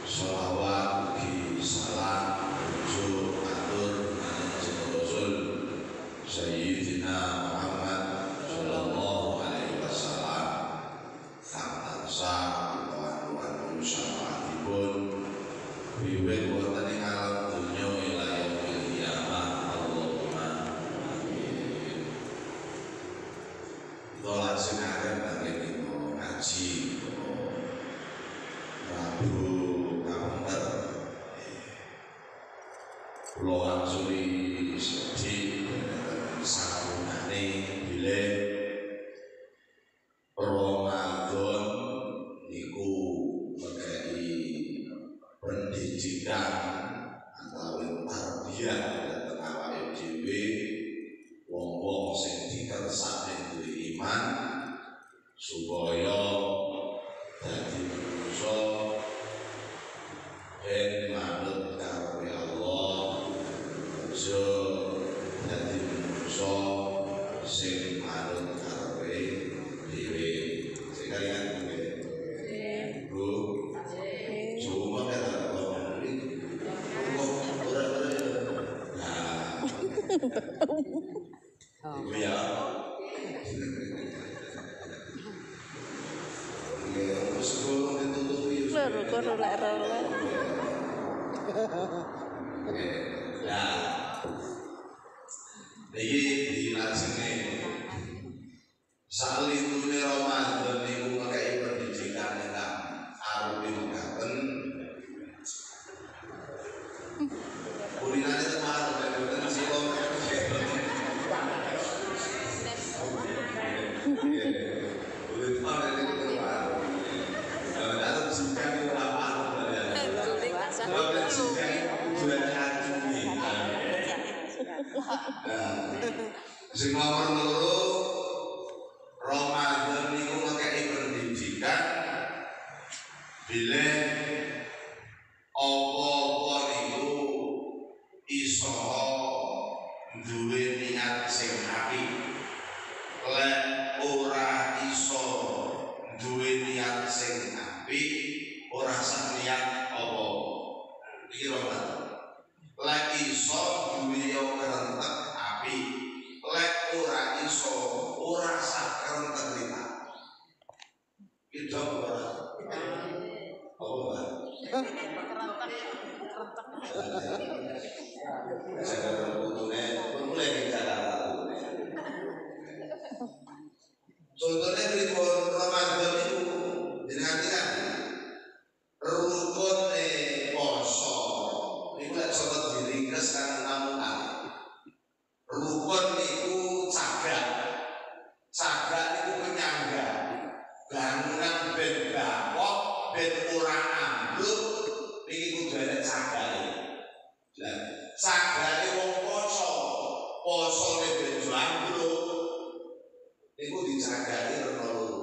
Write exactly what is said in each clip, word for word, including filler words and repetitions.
Sholawat ugi salam rujuk atur manjing Rasul Sayyidina Muhammad sallallahu alaihi wasallam kang tansah piwuhan syafaatipun wiwit wonten ing alam dunya ila yaumil qiyamah. Allahumma amin. Dolan sinaren nanging niku ngaji Rabu Kampar Pulau Angsuri sedih sakunane bilih Ramadan niku mengkai pendidikan atau tarbiyah dhateng awake dhewe wong-wong sing dikersakne duwe iman supaya dadi manusa ben manut karepe Allah, aja dadi manusa sing manut karepe dhewe. Sing kaliyan nggih. Bu. Cuma kata ngomong iki. Ora ora. Nah. Iku ya. Nggih, wis kok ditutupi. Loro kok rolek-rolek. Nah, ini dilajenge salintune Ramadan niku ngekeki pendidikan ingkang arupi mekaten. Kulinane teman mboten sila. Kulit teman niku teman. Ada singkat di lapangan. Kalau singkat sudah acungi. Sing nomor loro Ramadan niku ngekeki pendidikan bilih apa-apa niku iso duwe niat sing apik. Lek ora iso duwe niat sing apik, ora sah niat apa. Iki Ramadan. Lek iso duwe yo kerentek apik. Lek ora iso ora sah kerentek rita. Itu ora. Oh, saya butuhnya, mulai bicara contohnya ritual Ramadan itu dengan rukun eh poso, itu contoh diri kan kamu kan. Rukun itu cagak, cagak itu penyangga, bangunan ben bapok, ben orang ambruk, ini kudu ada cagak. Cagak wong poso, poso ne ben ambruk, itu dicagaki rena loro.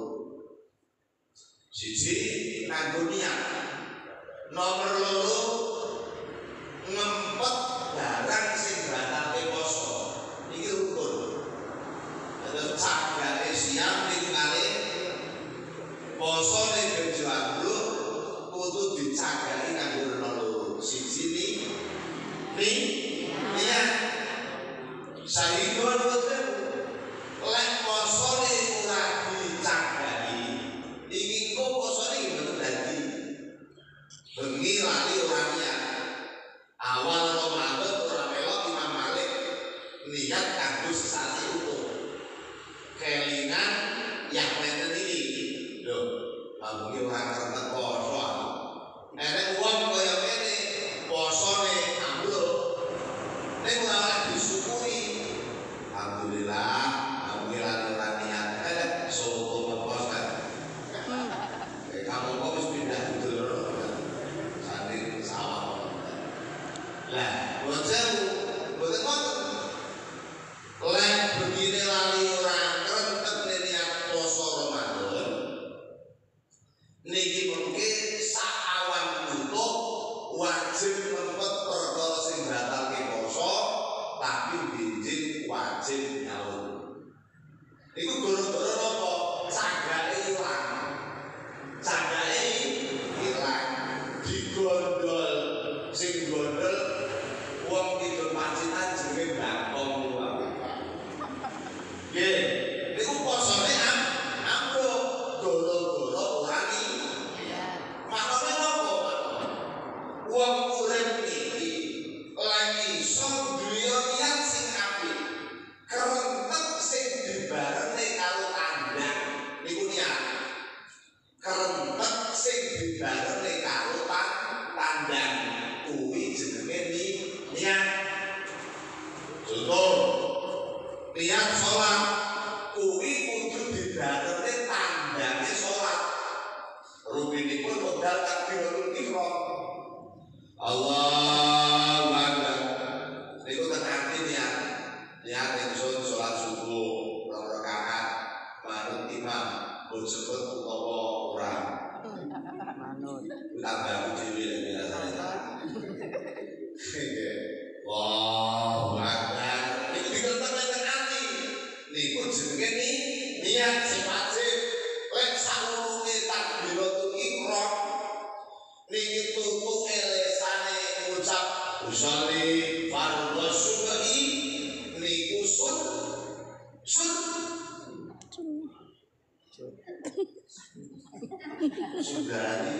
Siji nganggo niat. Nomor loro ngempet barang sing batalke poso. Iki rukun. Terus cagake siam niku kali posone ben ambruk kudu dicagaki nganggo rena loro. Siji ni ni niat. Saiki lek posone ora dicagaki iki kok posone iki dadi bengi lali ora niat awal Ramadan ora melok Imam Malik niat kanggo sesasi utuh kelingan yang menen iki lho bengi ora kerentek poso enek wong kaya ngene posone ambruk nek ora disyukuri alhamdulillah ngilangi latihan, eh, soto ngepos kan? Eh, kamu kok harus pindah gitu loh, sanding sawah. Lah, buat saya, buat apa? Lek begini lali orang rentet niat poso Ramadan, niki mungkin saawan butuh wajib mempet perkara sing batalke poso, tapi binjing wajib nyaur. Iku goro-goro apa? Cagake ilang. Cagake ilang. Digol sing dibareng karo tandang kuwi jenenge niat. Contoh niat sholat kuwi kudu dibareng tandange sholat. Rukinipun modal takbiratul ihram. Allahu Akbar. Niku tekan niat. Niat ingsun sholat subuh rong rakaat manut imam disebut utawa ora. Manut. Tambah dhewe biasane. Allahu Akbar. Niku dikelten ati. Niku jenenge niat sing wajib. Lek saurunge takbiratul ihram niki tutuk elesane ngucap usolli fardhu subhi niku sun sun sudari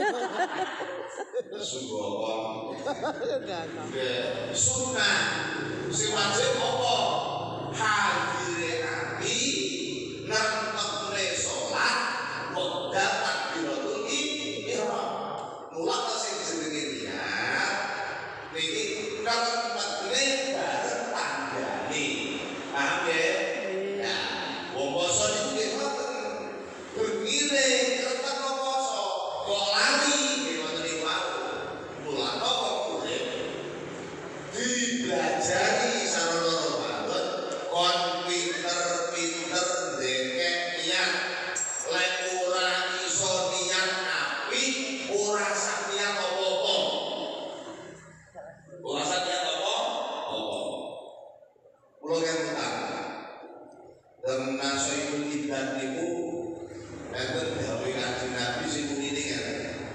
sugawang sunnah sing wajib apa hadire ati nentokne salat modal takbiratul ihram mulak sing jenenge niat niki nentokne bareng tanggane paham ya ya wong poso niku nggih ngoten bengine kerep poso kok lali nggih ngoten niku mulak apa urip dibelajari sarana Ramadan kon pinter-pinter ndekek niat lek ora iso niat api ora sak niat apa-apa ora sak niat apa-apa kula kan utang tenan soibul ibad niku enten dawuh Kanjeng Nabi sing ngene kan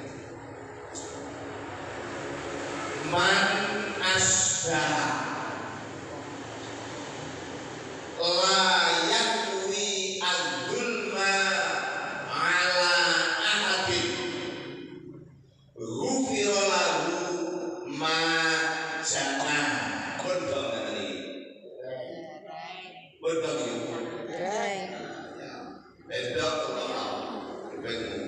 man asbah layak kuwi al-zulma ala ahadin ghufira lahu ma jana betul ngene betul iki betul betul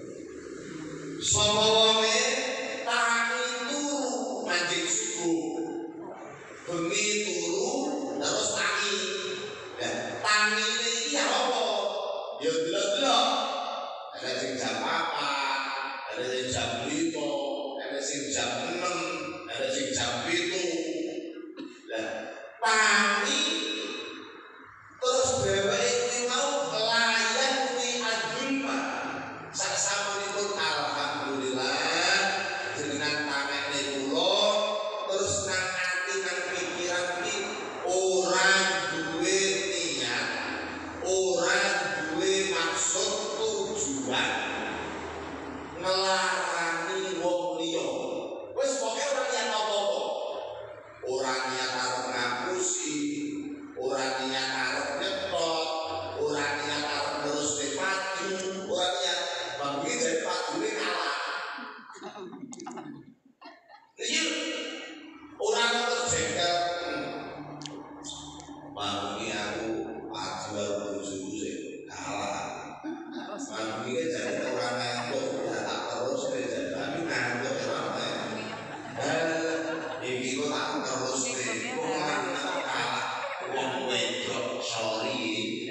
sapa wae tangi turu manjing subuh bengi turu terus tangi dan tangi iki apa ya delok-delok ada sing jam apa ada sing jam lima ada sing jam enam ada sing jam tujuh lah tangi terus dheweke iki mau layan kuwi adulma saksamunipun alhamdulillah jenengan tangane kula terus nang ati nang pikiran iki ora duwe niat ora duwe maksud tujuan ngelarani wong liya wis pokoke ora niat apa-apa ora niat arep ngapusi ora niat arep nyetot ora niat arep terus maju ora niat bangki jadi pajune kalah iki ora terus jengkel bangki aku paju baru bojoku sing kalah bangki iki jadi ora ngantuk ya tak terus jadi tapi ngantuk ora iki kok tak terus iki ora kalah wong wedok sorry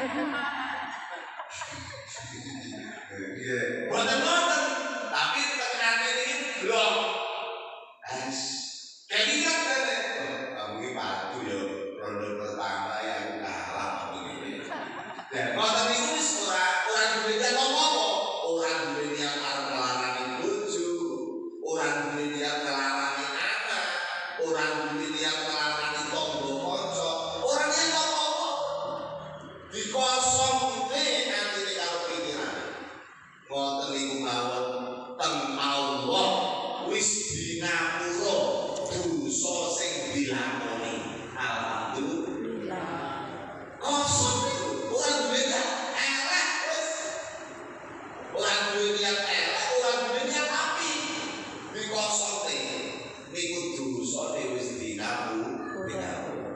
iya boten-boten tapi tekanane iki blok es kayak kan kamu iki padu ya ronde pertama ya aku kalah begini dan boten iku wis ora ora duwe niat apa-apa ora duwe niat arep ngelarani bojo ora duwe niat ngelarani anak ora duwe niat ngelarani tangga kanca ora niat apa-apa dikosongke atine karo pikiran ngoten niku mawon teng Allah wis dinapura dosa sing dilakoni alhamdulillah kosong niku ora duwe niat elek wis ora duwe niat elek ora duwe niat api dikosongke niku dosane wis dinapura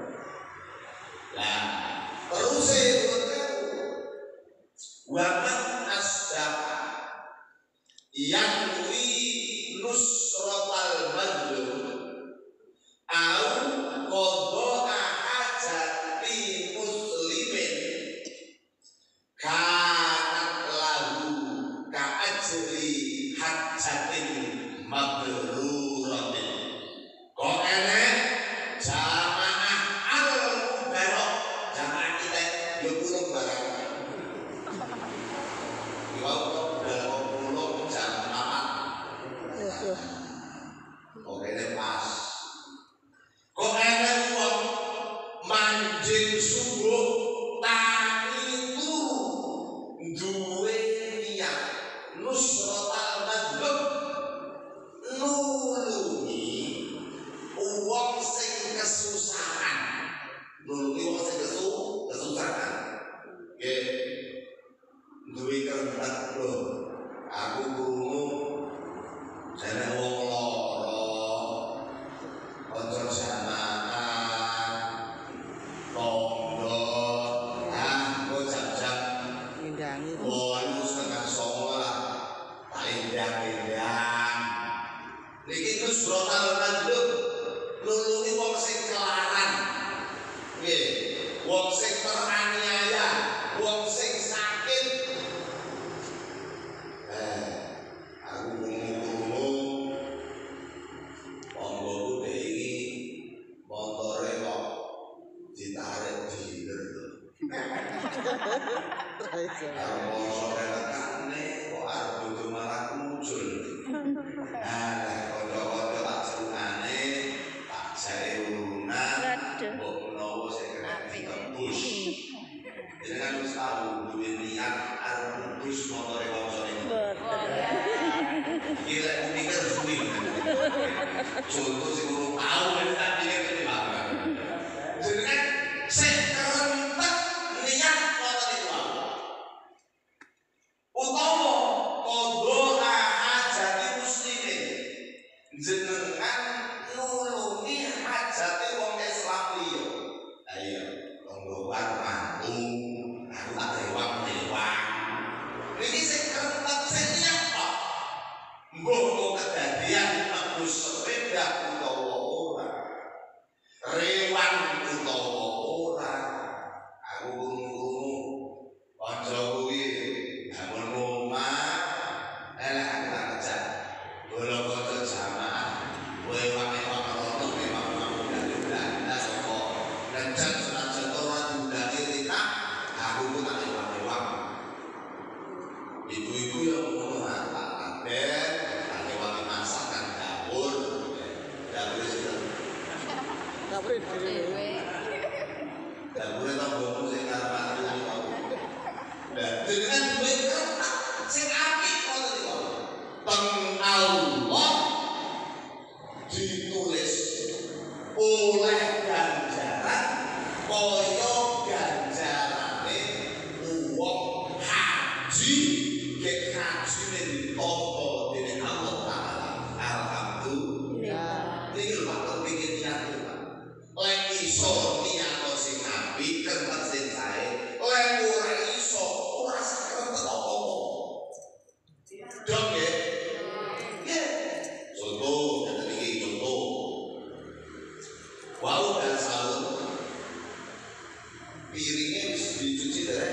lah terus e waman asdaqa yang kui nusrotal madlum au qadha hajati muslimin kanat lahu ka ajri hajatin mabruratin. Kok enek jamaah al-mubarok, jamaah kita yo pulung barang. Iwau kok dalam pulung jam papat. Kok enek pas. Kok enek wong manjing subuh tangi turu duwe niat nusratal madlum nulungi wong sing kesusahan, nulungi wong sing kesu kesusahan. Nggih, duwe kerentak lho. Aku krungu jane wong lara, kanca jamaah, tangga, ah kok jam-jam Ngindangi. wolu setengah songo lah, tak indang-indang. Niki nusratal madlum nulungi wong sing kelaran, nggih, wong sing teraniaya, wong sing sakit. Eh, aku krungu-krungu tanggoku dhek iki montore kok ditarik diiler to. Karo mosore tekane kok arep dudu malah muncul. Nah, kanca-kanca tak senengane, tak jare urunan, mbok menawa sing kena ditembus. Jenengan wis tau duwe niat arep nebus motore kancane. Iki lek mikir suwi. Contoh sing urung tau wis tak mikir kene bapak. Jenengan sing kerentek niat ngoten iku wae. Utawa qadha hajati muslimin. Jenengan nulungi hajate wong Islam liya. Ayo, tanggo mantu, aku tak rewang-rewang. Niki sing kerentek sing niat kok. Mbok kok kedadian nebus sepeda utawa ora. Rewang utawa ora. Aku krungu-krungu kancaku iki bangun omah, elek aku tak kejak. Bola kanca jamaah, kowe wang-wang rono memang mau dalem-dalem sapa. Ngejan senajan ora diundani rita, aku ku tak rewang-rewang. Ibu-ibu yang ngono tak kabeh, tak rewangi masakan dapur. Dapur itu Dapur dhewe. dapure tanggomu sing arep mati kok. Lah jenengan duwe kerentak sing apik ngoten niku. Teng Allah ditulis oleh ganjaran kaya ganjarane wong haji gek hajine ditampa dening Allah Taala. Alhamdulillah. Niki lho Pak, kepengin niat lho Pak. Lek iso niat sing apik, kerentek sing sae. Lek ora iso, ora sakerentek apa-apa. Dok nggih. Nggih. Contoh, ngeten iki contoh. Wau dan sahur. Piringnya wis dicuci derek.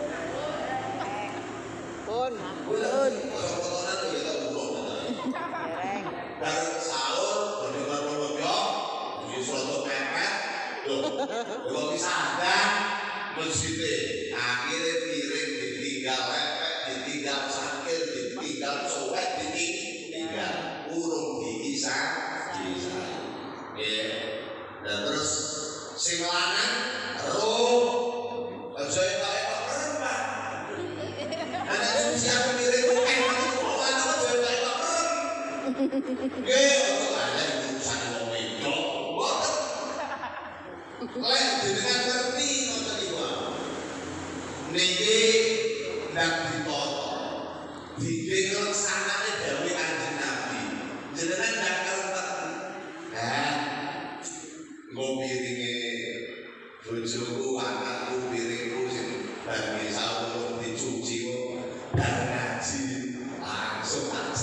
Pun, Pun. pun. Kotor-kotoran tuh ya tak buruk. Dereng. Dan sahur, berdua-dua di soto pepet, loh, kalau bisa ada masjidnya, akhirnya piring ditinggal lepek, ditinggal sakit, ditinggal sobek, ditinggal urung diisah, diisah. Ya, dan terus sing lanang, roh, aja yang pakai pakeran Pak. Anak susi aku piring bukan, aku mau anak aja yang pakai pakeran. Oke, untuk ada yang urusan wong wedok, boten. Lek jenengan ngerti ngoten niku. Niki ndak ditoto. Dike laksanane dawuh Kanjeng Nabi. Jenengan ndak kerentek. Nah, nggo piringe bojoku, anakku, piringku sing bar misal dicuci kok bar ngaji langsung tak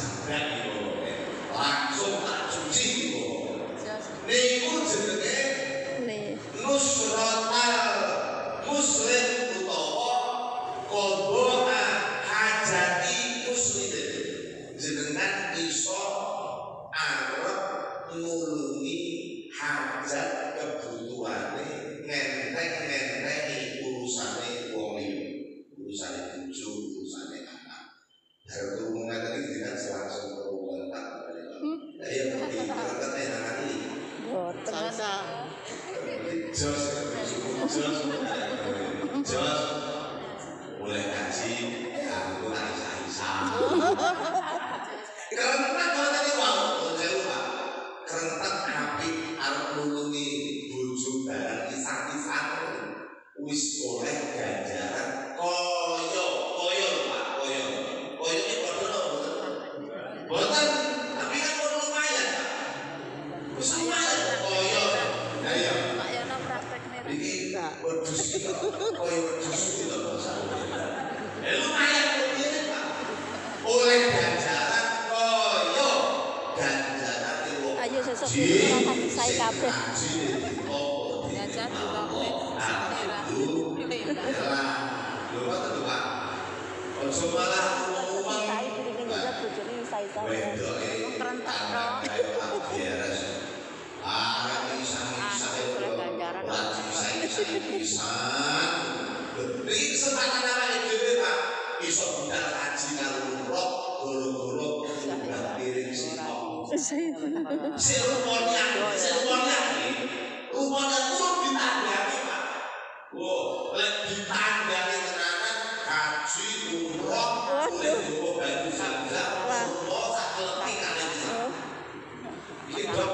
iso arep nulungi hajat kebutuhane ngenteng-ngentengi urusane wong liya, urusane bojo, urusane anak. Baru hubungan tadi dengan langsung berhubungan tak dari yang penting kertas enakan ini. Salsa. Jos, jos, jos, boleh ngaji, aku tak isa-isa. Kerentak kalau tadi wow, saya lupa. Kerentak api arep nulungi bojo barang isa-isa wis oleh ganjaran koyo koyo Pak, koyo. Koyo iki padha lho. Boten, tapi kan perlu lumayan, Pak. Wis lumayan koyo. Nah iya. Pak Yono praktekne. Iki wedhus iki koyo wedhus iki lho basa. Eh lumayan piye, Pak. Oleh ganjaran koyo ganjaran wong. Ayo sesuk kita kasih saya kabeh. Ganjaran ditoke sampeyan. Lho ngoten lho Pak. Ojo malah ngomong. Saya piringin juga bojone isa-isa. Wedoke Kerentak tok. beres. Ah, isa-isa lagi isa-isa pisan. Iki kesempatan awake dhewe Pak. Iso budal haji karo umroh, goro-goro budal piring sitok. Sing rumonya, sing rumonya iki. Rumonya kudu ditandani Pak. Wo, lek ditandani tenanan haji umroh oleh gowo baju zam-zam, umroh sak keleti kali iki. Iki dok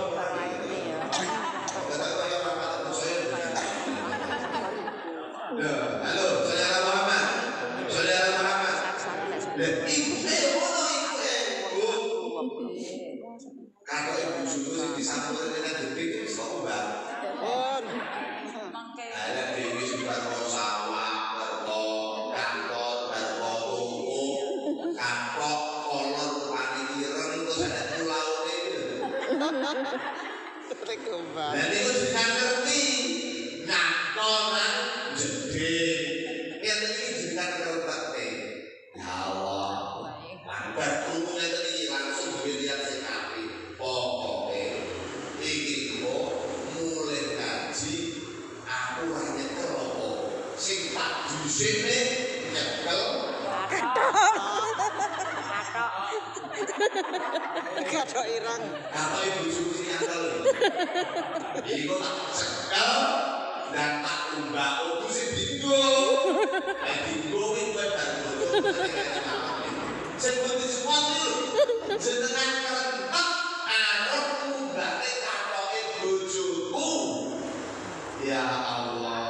halo, saudara Muhammad, saudara Muhammad. Dan ibu eh, mono ibu eh, bu. Kalau ibu suku sih disampaikan dengan detik itu sok mbak. Pun. Ada dewi sekitar kau sawah, berko kantor, berko tunggu, kapok, kolor, panireng, terus ada pulau ini. Dan itu sudah ngerti. Ngatonan jeding yang tadi jenengan kertake ya Allah lambat umumnya tadi langsung dilihat sing api pokoke iki kok mulai ngaji aku ora nyekel apa sing tak dhisine nyekel Katok. Katok. Katok irang. apa ibu suci nyekel iki kok tak cekel dan tak umbak itu sih dinggo eh dinggo itu dan bodoh seperti semua itu jenengan kerentak arep umbake katoke bojoku ya Allah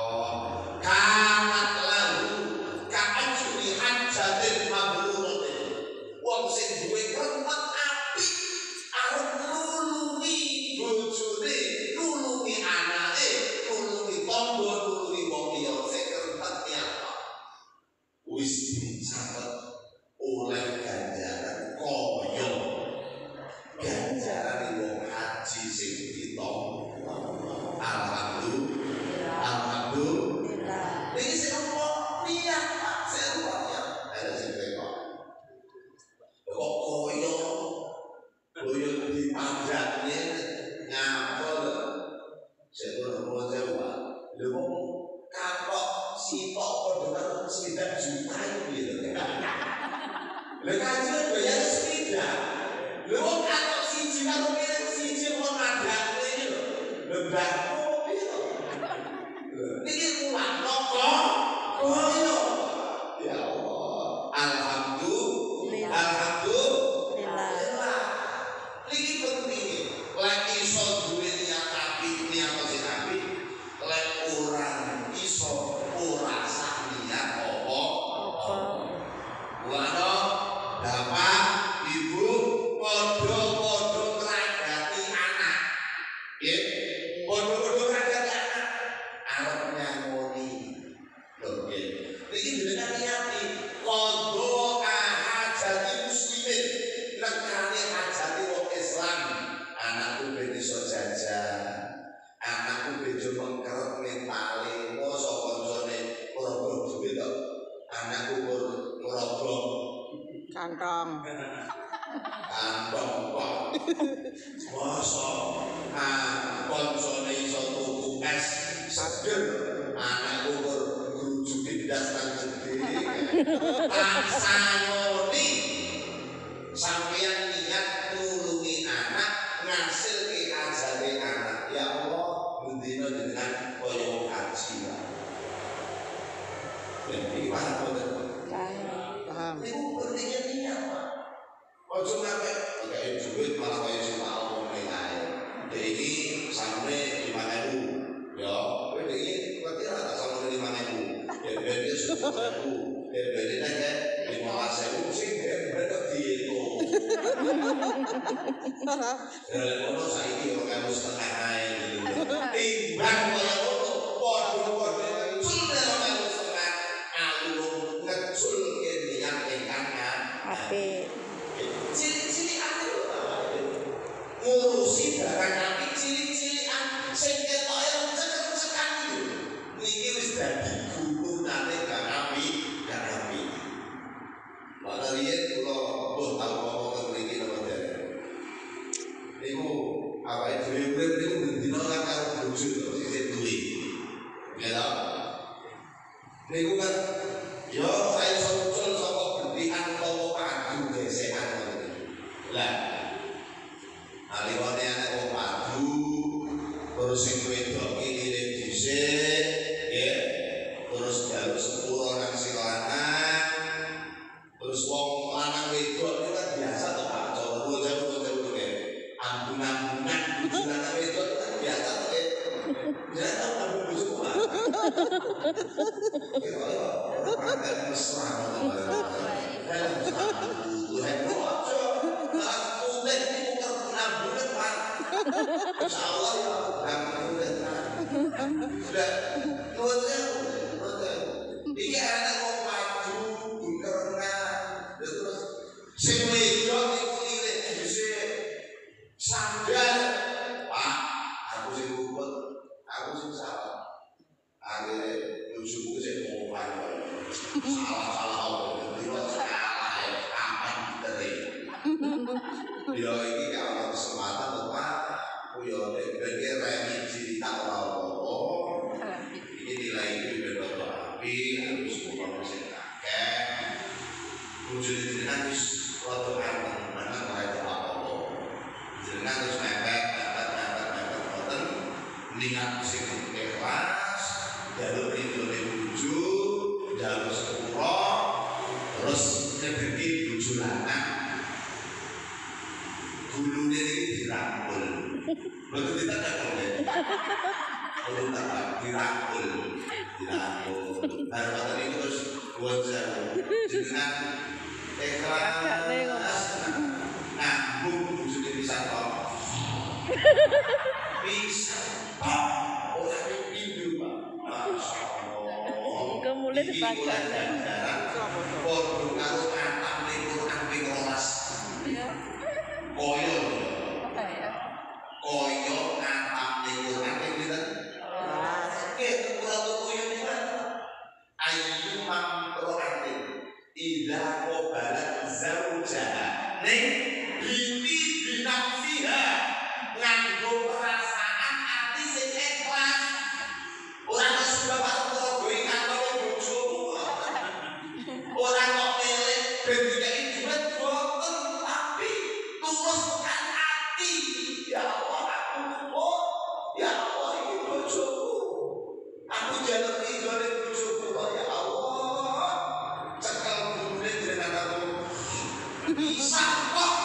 kanat lahu ka'ajri hajjatin mabruratin wong sing duwe kerentak apik arep nulungi bojone nulungi anake tonggo nulungi wong liya sing kerentek apa wis dicatet oleh ganjaran koyo ganjaran wong haji sing ditompo alhamdulillah alhamdulillah iki sing kok niat Pak sing niat ada sing kok kok koyo koyo dipadakne ngapel sing ora Jawa lho kapok sitok padha karo sembilan juta iki lho. Lha kaji bayar sembilan. Lho kapok siji karo piring siji kok madakne iki lho. Lho mbahku piye to? Niki ulang napa? Oh iya. Ya Allah. Alhamdulillah. Alhamdulillah. Niki penting. Lek iso duwe niat apik, niat sing apik. Lek orang iso ora sak niat apa apa. Mulane bapak, ibu padha-padha ngragati anak. Nggih, padha-padha ngragati anak. Arep nyangoni. Lho nggih. Niki jenengan niati qadha hajati muslimin. Nekane hajati wong Islam. Anakku ben iso jajan. Anakku bejo mengkerep mentale mosok koncone ora-ora duwe to anakku ora kantong Kantong kok. Masa ah konsone iso tuku es seger anak umur grujuk didastan gede. Tansayoni sampeyan niat nulungi anak ngasilke ajare anak. Ya Allah, bendina dengan kaya wong haji. Jadi paham betul. Paham. Iku pentingnya niat, Pak. Ojo ngapik kayak duit malah kaya sing tak omongne ae. Iki sampe lima ribu. Ya, kowe iki ngerti ora tak sampe lima ribu. Ya berarti sepuluh ribu. Ya berarti nek lima belas ribu sing berarti diitung. Ya ngono saiki ora kamu setengah ae gitu. Timbang kaya ngono padha-padha ngecul ora kamu setengah alur ngecul niat ingkang Apik. cilik-cilik ane ngurusi barang apik cilik-cilikan sing ketoke cekek-cekan iki niki wis dadi gunungane gak apik gak apik. Maka riyen kula mbuh tau ngomong mriki napa jare niku awake dhewe urip niku bendina kan karo bojo to sing duwe ya ta niku kan yo ora iso muncul saka bendikan utawa padu gesekan ngono. Lah aliwane anak wong padu terus sing wedok iki ngirim dhisik ya terus jaluk sepuro nang sing lanang terus wong lanang wedok itu kan biasa to Pak Jawa jauh jauh ke ambung-ambungan bojo lanang wedok kan biasa to ke ya tau ambung bojo Pak Ada mesra insyaallah ya sudah iki anak wong maju bunkerna terus sing wedok iku lirik dhisik sandal Pak aku sing rupet aku sing salah akhirnya bojoku sing ngomong salah-salah apa salah ya kapan diterima ya iki gak ono kesempatan to Pak aku yo nek bagi remi cerita ora apa iki nilai iki ben rada apik harus kumpul sing akeh bojone jenengan wis rada anteng menawa ora apa-apa jenengan terus mepet mepet mepet mepet boten niat sing ikhlas jalur ridhone bojo jalur sepuro terus rezeki bojo lanang gulune iki dirangkul betul tidak ada kalau tak dirangkul dirangkul baru kata itu terus buat saya jenengan ikhlas ngambung bojo bisa kok bisa kok ora pindu Pak Muga mulai dipakai. Podo karo atap ning Quran ping rolas. Koyo. Koyo atap ning Quran ping pinten? rolas. Oke, kula koyo niku. Ayu mamroatin idza qabalat zaujaha ning binti binafsiha nganggo perasaan ati sing ikhlas. Ora sudah baru duwe kantong bojomu. Ora kok milih ben dikai duit boten tapi tulus tekan ati. Ya Allah aku oh ya Allah iki bojoku. Aku jaluk ridhone bojoku ya Allah. Cekel gulune jenengan aku. Bisa kok.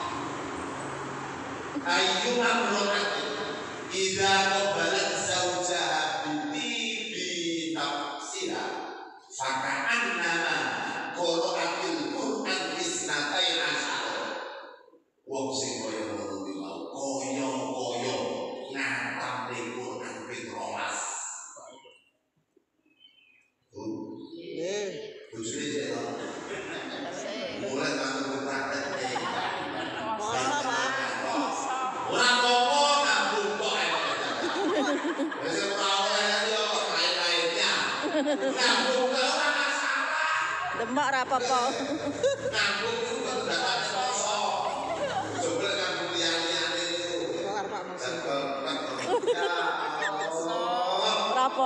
Ayu amroati idza qabalat zaujaha bi nafsiha faka'annama qara'atil Qur'an isnatai asyara wong sing kaya ngono kuwi mau kaya-kaya ngatamne Qur'an ping rolas. Nggih. Bojone jek mulai kantor praktek Masa, Pak? ora apa-apa ngambung kok wis ora oleh yo lain-lainnya ngambung ora masalah Demak ra apa-apa. ngambung itu datane rasa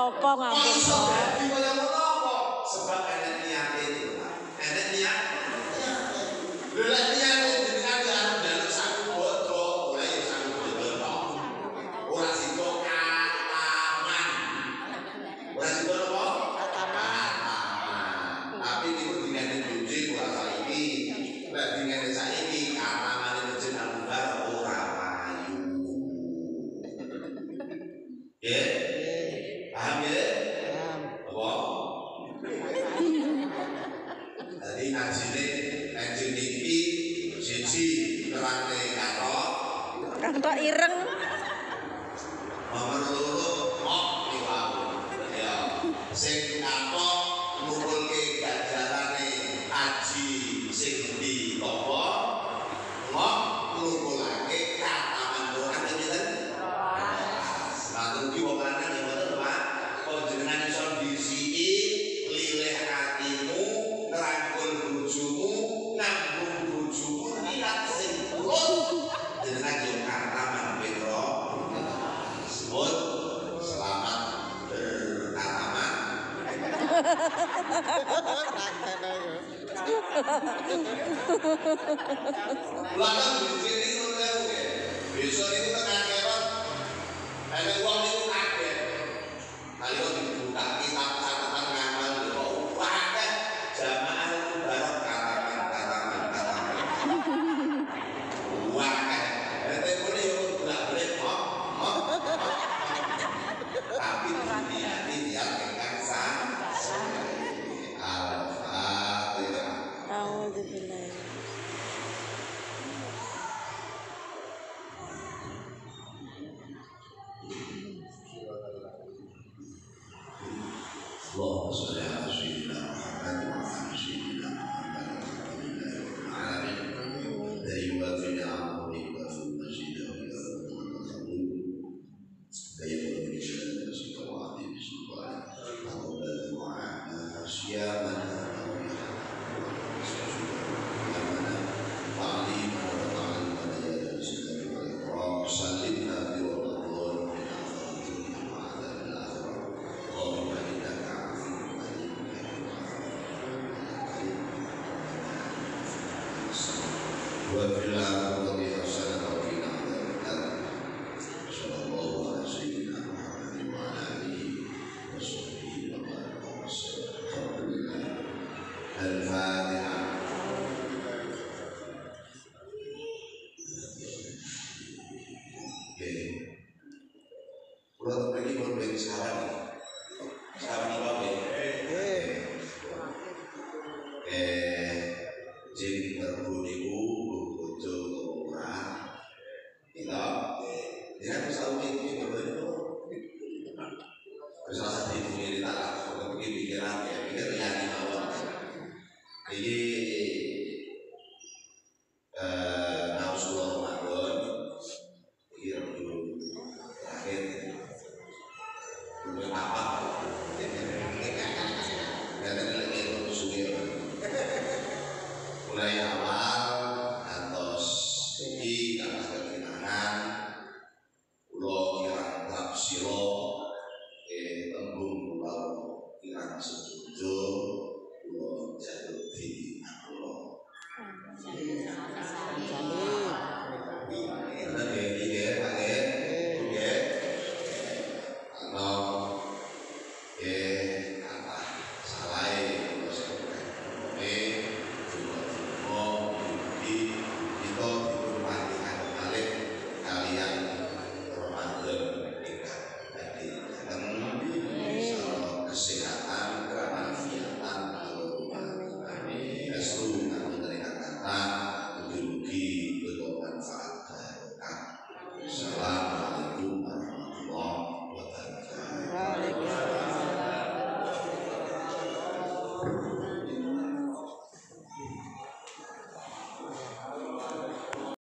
apa ngampun Kok iso kok. dadi kaya ngono apa? Sebab enek niate itu. Enek niat. Lha lek niate jenengan ya arep njaluk saku bodho, ora ya saku bodho tok. Ora sida kataman. Ora sida apa? Kataman. Tapi niku dingene bojo ora saiki. Lek dingene saiki katamane Masjid Al-Akbar ora payu. Ya? Paham ya? Paham. Apa? Jadi ngajine kanjeng niki siji nerangne katok, Kantok ireng. nomor loro mok liwat. Ya, sing katok ngumpulke ganjarane haji sing di topo, mok ngumpulake kataman Quran pinten? Lalu ki wong lanang ya ngoten Pak. Panjenengan iso disiki lilih atimu, ngrangkul bojomu, ngambung bojomu niat sing tulus. Jenengan yo kataman Pedro. Sebut selamat berkataman. Lalu di sini ngono ya. Besok itu tengah keron. Ada uang itu kaget. Kali itu dibuka kitab catatan ngamal lho. Wadah jamaah itu barok kataman kataman kataman. Wadah. Ente kene yo bolak-balik mok mok. Tapi dunia ini dia ingkang sang. Al-Fatihah. Auzubillah. Allahumma shalli ala sayyidina Muhammad wa ala sayyidina Muhammad walhamdulillahi rabbil alamin. Dari wafina amri wa fil masjid wa ila al-qabul. Dari wafina masjid wa adi bismillah. Alhamdulillah mu'ana siyamana وفي الآخرة حسنة وقنا عذاب النار صلى الله على سيدنا محمد وعلى آله وصحبه وبارك وسلم الحمد لله الفاتحة. Oke, pulau pergi berbagi sekarang, sekarang apa ya? Eh, jadi berbuniku bojo ora kita dia bisa mungkin berbeda bisa satu ini tak langsung pergi pikiran ya pikir yang awal jadi eh